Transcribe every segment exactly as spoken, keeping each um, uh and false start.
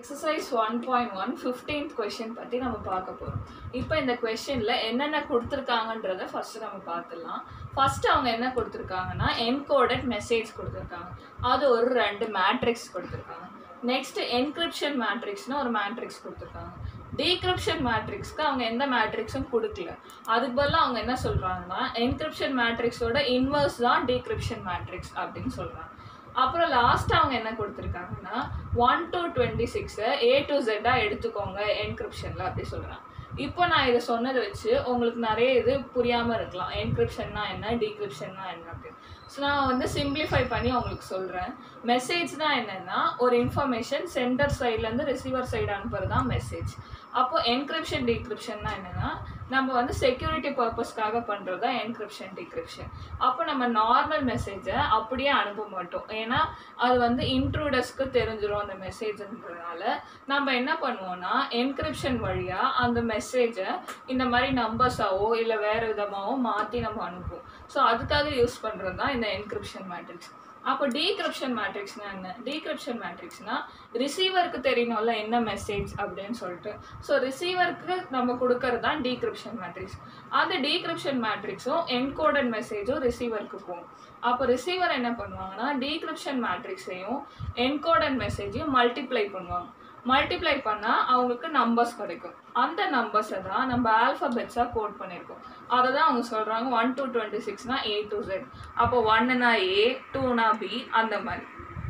Exercise one point one fifteenth question பத்தி நம்ம பார்க்க போறோம். இப்போ இந்த क्वेश्चनல என்னென்ன கொடுத்திருக்காங்கன்றதை ஃபர்ஸ்ட் நம்ம பார்த்துடலாம். ஃபர்ஸ்ட் அவங்க என்ன கொடுத்திருக்காங்கன்னா encoded message கொடுத்திருக்காங்க. அது ஒரு ரெண்டு மேட்ரிக்ஸ் கொடுத்திருக்காங்க. நெக்ஸ்ட் encryption matrixனா ஒரு மேட்ரிக்ஸ் கொடுத்திருக்காங்க. decryption matrixக்கு அவங்க எந்த மேட்ரிக்ஸும் கொடுக்கல. அதுக்கு பதிலா அவங்க என்ன சொல்றாங்கன்னா encryption matrixோட இன்வர்ஸ் தான் decryption matrix அப்படின்னு சொல்றாங்க. அப்புறம் லாஸ்ட் அவங்க என்ன கொடுத்துருக்காங்கன்னா ஒன் டு டுவெண்ட்டி சிக்ஸை ஏ டு ஜெட்டாக எடுத்துக்கோங்க என்கிரிப்ஷனில் அப்படி சொல்கிறாங்க. இப்போ நான் இதை சொன்னதை வச்சு உங்களுக்கு நிறைய இது புரியாமல் இருக்கலாம். என்கிரிப்ஷன்னா என்ன, டீக்ரிப்ஷன்னா என்ன அப்படின்னு. ஸோ நான் வந்து சிம்பிளிஃபை பண்ணி உங்களுக்கு சொல்கிறேன். மெசேஜ் தான் என்னென்னா ஒரு இன்ஃபர்மேஷன் சென்டர் சைட்லேருந்து ரிசீவர் சைடு அனுப்புறது தான் மெசேஜ். அப்போ என்கிரிப்ஷன் டீக்ரிப்ஷன்னா என்னென்னா நம்ம வந்து செக்யூரிட்டி பர்பஸ்க்காக பண்ணுறது தான் என்கிரிப்ஷன் டீக்ரிப்ஷன். அப்போ நம்ம நார்மல் மெசேஜை அப்படியே அனுப்ப மாட்டோம். ஏன்னா அது வந்து இன்ட்ரூடர்ஸ்க்கு தெரிஞ்சிடும் அந்த மெசேஜ்ன்றதுனால நம்ம என்ன பண்ணுவோம்னா என்கிரிப்ஷன் வழியாக அந்த மெசேஜை இந்த மாதிரி நம்பர்ஸாவோ இல்லை வேறு விதமாகவோ மாற்றி நம்ம அனுப்புவோம். ஸோ அதுக்காக யூஸ் பண்ணுறது தான் இந்த என்கிரிப்ஷன் மேட்ரிக்ஸ். அப்போ டீக்ரிப்ஷன் மேட்ரிக்ஸ்னால் என்ன? டீக்ரிப்ஷன் மேட்ரிக்ஸ்னால் ரிசீவருக்கு தெரியணும்ல என்ன மெசேஜ் அப்படின்னு சொல்லிட்டு. ஸோ ரிசீவருக்கு நம்ம கொடுக்கறது தான் டீக்ரிப்ஷன் மேட்ரிக்ஸ். அந்த டீக்ரிப்ஷன் மேட்ரிக்ஸும் என்கோடட் மெசேஜும் ரிசீவருக்கு போகும். அப்போ ரிசீவர் என்ன பண்ணுவாங்கன்னா டீக்ரிப்ஷன் மேட்ரிக்ஸையும் என்கோடட் மெசேஜையும் மல்டிப்ளை பண்ணுவாங்க. மல்டிப்ளை பண்ணால் அவங்களுக்கு நம்பர்ஸ் கிடைக்கும். அந்த நம்பர்ஸை தான் நம்ம ஆல்ஃபபெட்ஸாக கோட் பண்ணியிருக்கோம். அதை தான் அவங்க சொல்கிறாங்க ஒன் டு டுவெண்ட்டி சிக்ஸ்னால் ஏ டு ஜெட். அப்போ ஒன்னுனா ஏ, டூனா பி, அந்த மாதிரி.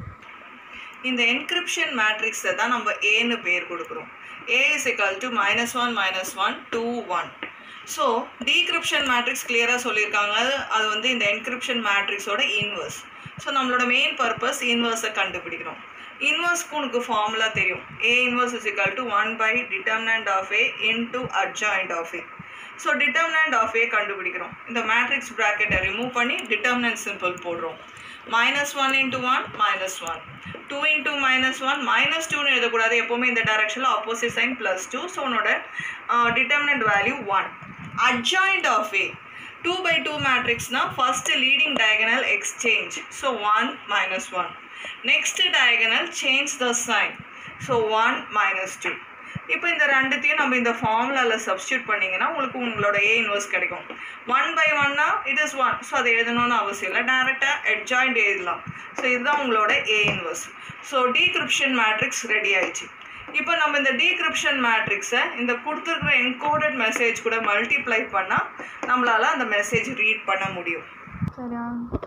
இந்த என்கிரிப்ஷன் மேட்ரிக்ஸை தான் நம்ம ஏன்னு பேர் கொடுக்குறோம். A is equal to minus one minus one two one. So decryption matrix கிளியராக சொல்லியிருக்காங்க. அது வந்து இந்த என்கிரிப்ஷன் மேட்ரிக்ஸோட இன்வர்ஸ். ஸோ நம்மளோட மெயின் பர்பஸ் இன்வர்ஸை கண்டுபிடிக்கிறோம். இன்வர்ஸ்க்கு உனக்கு ஃபார்முலா தெரியும். A inverse is equal to one by determinant of A into adjoint of A. So determinant of A கண்டுபிடிக்கிறோம். இந்த மேட்ரிக்ஸ் ப்ராக்கெட்டை ரிமூவ் பண்ணி டிட்டர்மினன்ட் சிம்பிள் போடுறோம். Minus one into one minus one, two into minus one minus டூன்னு எழுதக்கூடாது, எப்போவுமே இந்த டைரக்ஷனில் opposite sign plus two. So உன்னோட determinant value one. Adjoint of A two by two மேட்ரிக்ஸ்னால் first leading diagonal exchange. So one minus one. Next diagonal change the sign. So one minus two. இப்போ இந்த ரெண்டுத்தையும் நம்ம இந்த ஃபார்முலாவில் substitute பண்ணிங்கன்னா உங்களுக்கு உங்களோட ஏ இன்வர்ஸ் கிடைக்கும். ஒன் பை ஒன்னா இட் இஸ் ஒன். ஸோ அதை எழுதணும்னு அவசியம் இல்லை, டேரெக்டாக அட்ஜாயிண்ட் எழுதலாம். ஸோ இதுதான் உங்களோட A inverse. So decryption matrix ready ஆயிடுச்சு. இப்போ நம்ம இந்த டீக்ரிப்ஷன் மேட்ரிக்ஸை இந்த கொடுத்துருக்குற என்கோடட் மெசேஜ் கூட மல்டிப்ளை பண்ணால் நம்மளால் அந்த மெசேஜ் ரீட் பண்ண முடியும். சரியா?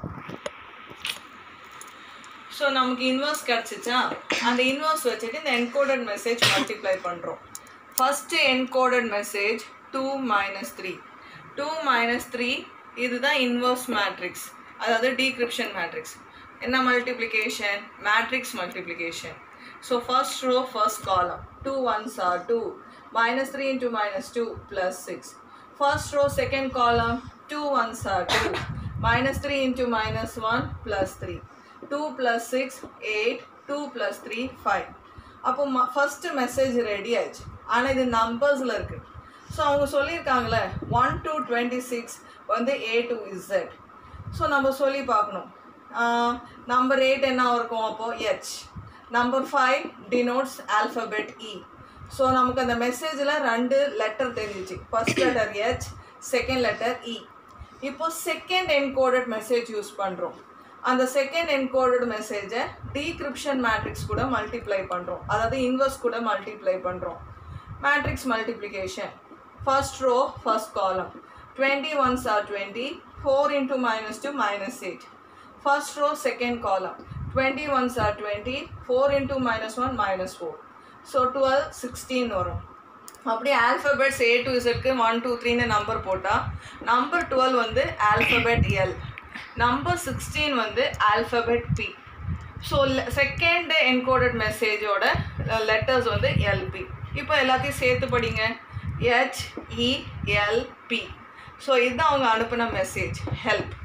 ஸோ நமக்கு இன்வர்ஸ் கிடச்சிச்சா, அந்த இன்வர்ஸ் வச்சுட்டு இந்த என்கோடட் மெசேஜ் மல்டிப்ளை பண்ணுறோம். First encoded message two minus three. Two minus three இதுதான் இன்வர்ஸ் மேட்ரிக்ஸ், அதாவது டீக்ரிப்ஷன் மேட்ரிக்ஸ். என்ன multiplication? Matrix multiplication. So first row first column, two ones are two, minus three into minus two plus six. First row second column, two ones are two, minus three into minus one plus three. Two plus six eight, two plus three five. அப்போ ம first message ready ஆயிடுச்சு. ஆனால் இது நம்பர்ஸில் இருக்குது. So அவங்க சொல்லியிருக்காங்களே one to twenty six வந்து A to Z. So நம்ம சொல்லி பார்க்கணும். நம்பர் எயிட் என்ன இருக்கும் அப்போது H. Number five denotes alphabet E. So நமக்கு அந்த மெசேஜில் ரெண்டு லெட்டர் தெரிஞ்சிச்சு. First letter H, second letter E. இப்போது செகண்ட் என்கோடட் மெசேஜ் யூஸ் பண்ணுறோம். அந்த செகண்ட் என்கோடட் மெசேஜை டீக்ரிப்ஷன் மேட்ரிக்ஸ் கூட மல்டிப்ளை பண்ணுறோம், அதாவது இன்வர்ஸ் கூட மல்டிப்ளை பண்ணுறோம். Matrix multiplication. First row first column, twenty ones are twenty, four into minus two minus eight. First row second column, twenty ones are twenty, four into minus one minus four. So twelve sixteen வரும். அப்படியே alphabets A to இசட்க்கு one two த்ரீன்னு number போட்டால் number twelve வந்து alphabet L, number sixteen வந்து alphabet P. So second encoded மெசேஜோட letters வந்து L P. இப்போ எல்லாத்தையும் சேர்த்து படிங்க. ஹெச்இஎல்பி. ஸோ இதுதான் அவங்க அனுப்பின மெசேஜ் ஹெல்ப்.